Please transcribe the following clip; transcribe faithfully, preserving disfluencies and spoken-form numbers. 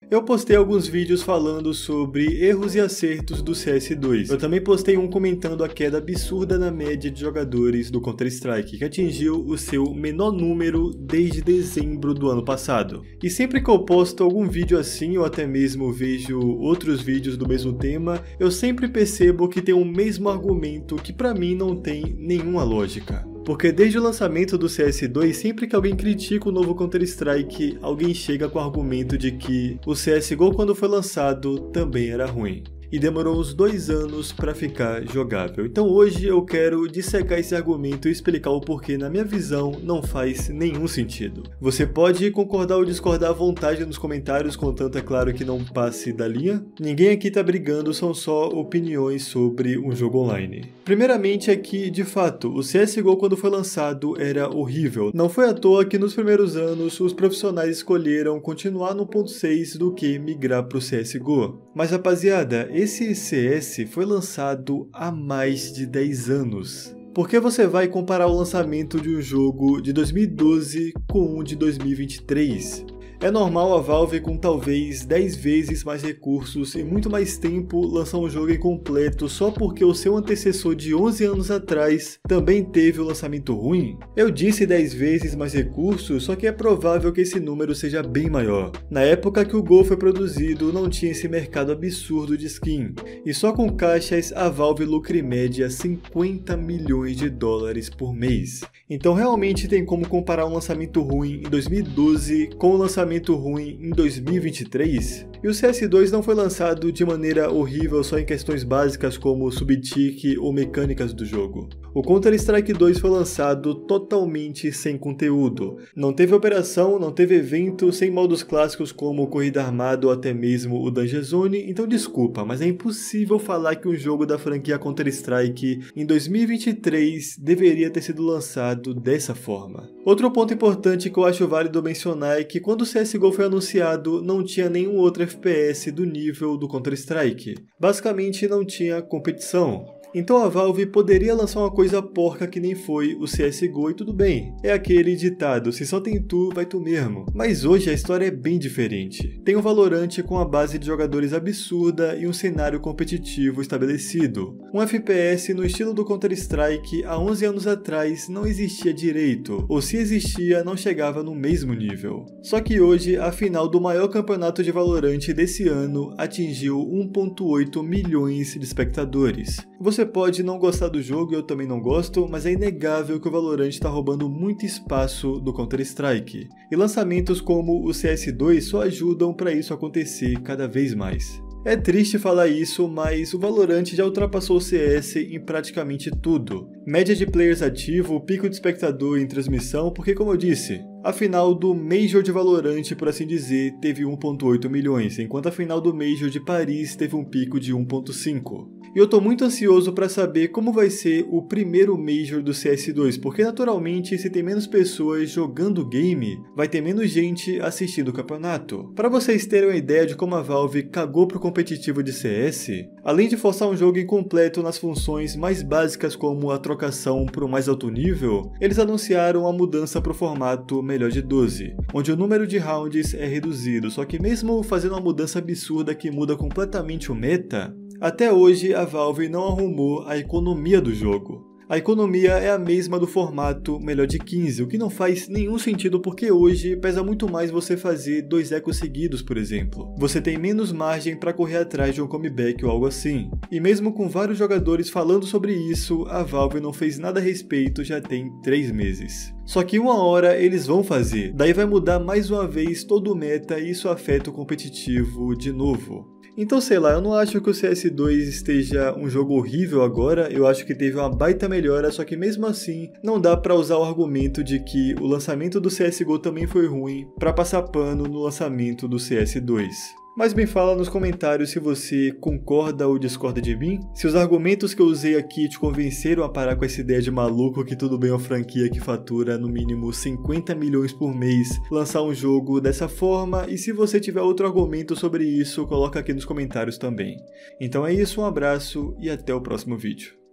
Eu postei alguns vídeos falando sobre erros e acertos do C S dois. Eu também postei um comentando a queda absurda na média de jogadores do Counter-Strike, que atingiu o seu menor número desde dezembro do ano passado. E sempre que eu posto algum vídeo assim, ou até mesmo vejo outros vídeos do mesmo tema, eu sempre percebo que tem o mesmo argumento que pra mim não tem nenhuma lógica. Porque desde o lançamento do C S dois, sempre que alguém critica o novo Counter-Strike, alguém chega com o argumento de que o C S G O, quando foi lançado, também era ruim. E demorou uns dois anos para ficar jogável. Então hoje eu quero dissecar esse argumento e explicar o porquê, na minha visão, não faz nenhum sentido. Você pode concordar ou discordar à vontade nos comentários, contanto é claro que não passe da linha. Ninguém aqui tá brigando, são só opiniões sobre um jogo online. Primeiramente é que, de fato, o C S G O quando foi lançado era horrível. Não foi à toa que nos primeiros anos os profissionais escolheram continuar no ponto seis do que migrar pro C S G O. Mas rapaziada, esse C S foi lançado há mais de dez anos. Por que você vai comparar o lançamento de um jogo de dois mil e doze com um de dois mil e vinte e três? É normal a Valve, com talvez dez vezes mais recursos e muito mais tempo, lançar um jogo incompleto só porque o seu antecessor de onze anos atrás também teve o lançamento ruim? Eu disse dez vezes mais recursos, só que é provável que esse número seja bem maior. Na época que o Gol foi produzido, não tinha esse mercado absurdo de skin, e só com caixas a Valve lucra em média cinquenta milhões de dólares por mês. Então realmente tem como comparar um lançamento ruim em dois mil e doze com o lançamento ruim em dois mil e vinte e três? E o C S dois não foi lançado de maneira horrível só em questões básicas como subtick ou mecânicas do jogo. O Counter-Strike dois foi lançado totalmente sem conteúdo. Não teve operação, não teve evento, sem modos clássicos como Corrida Armada ou até mesmo o Danger Zone, então desculpa, mas é impossível falar que um jogo da franquia Counter-Strike em dois mil e vinte e três deveria ter sido lançado dessa forma. Outro ponto importante que eu acho válido mencionar é que quando o C S G O foi anunciado, não tinha nenhum outro F P S do nível do Counter-Strike. Basicamente não tinha competição. Então a Valve poderia lançar uma coisa porca que nem foi o C S G O e tudo bem. É aquele ditado, se só tem tu, vai tu mesmo. Mas hoje a história é bem diferente. Tem o Valorant com a base de jogadores absurda e um cenário competitivo estabelecido. Um F P S no estilo do Counter-Strike há onze anos atrás não existia direito, ou se existia não chegava no mesmo nível. Só que hoje a final do maior campeonato de Valorant desse ano atingiu um ponto oito milhões de espectadores. Você pode não gostar do jogo, eu também não gosto, mas é inegável que o Valorant está roubando muito espaço do Counter-Strike. E lançamentos como o C S dois só ajudam para isso acontecer cada vez mais. É triste falar isso, mas o Valorant já ultrapassou o C S em praticamente tudo. Média de players ativo, pico de espectador em transmissão, porque como eu disse, a final do Major de Valorant, por assim dizer, teve um ponto oito milhões, enquanto a final do Major de Paris teve um pico de um ponto cinco. E eu tô muito ansioso para saber como vai ser o primeiro Major do C S dois, porque naturalmente se tem menos pessoas jogando o game, vai ter menos gente assistindo o campeonato. Para vocês terem uma ideia de como a Valve cagou pro competitivo de C S, além de forçar um jogo incompleto nas funções mais básicas como a trocação para o mais alto nível, eles anunciaram a mudança para o formato melhor de doze, onde o número de rounds é reduzido, só que mesmo fazendo uma mudança absurda que muda completamente o meta, até hoje a Valve não arrumou a economia do jogo. A economia é a mesma do formato melhor de quinze, o que não faz nenhum sentido porque hoje pesa muito mais você fazer dois ecos seguidos, por exemplo. Você tem menos margem para correr atrás de um comeback ou algo assim. E mesmo com vários jogadores falando sobre isso, a Valve não fez nada a respeito já tem três meses. Só que uma hora eles vão fazer, daí vai mudar mais uma vez todo o meta e isso afeta o competitivo de novo. Então sei lá, eu não acho que o C S dois esteja um jogo horrível agora, eu acho que teve uma baita melhora, só que mesmo assim não dá pra usar o argumento de que o lançamento do C S G O também foi ruim pra passar pano no lançamento do C S dois. Mas me fala nos comentários se você concorda ou discorda de mim, se os argumentos que eu usei aqui te convenceram a parar com essa ideia de maluco que tudo bem uma franquia que fatura no mínimo cinquenta milhões por mês lançar um jogo dessa forma, e se você tiver outro argumento sobre isso, coloca aqui nos comentários também. Então é isso, um abraço e até o próximo vídeo.